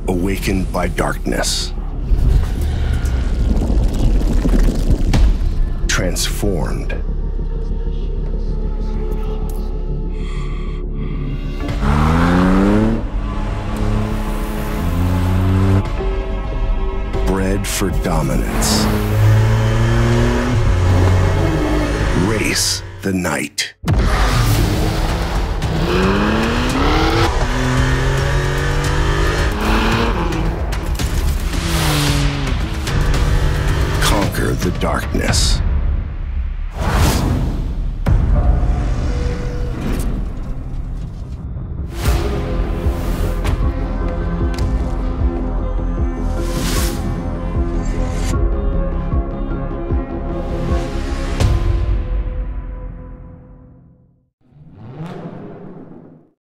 awakened by darkness, transformed, bred for dominance. Race the night. Conquer the darkness.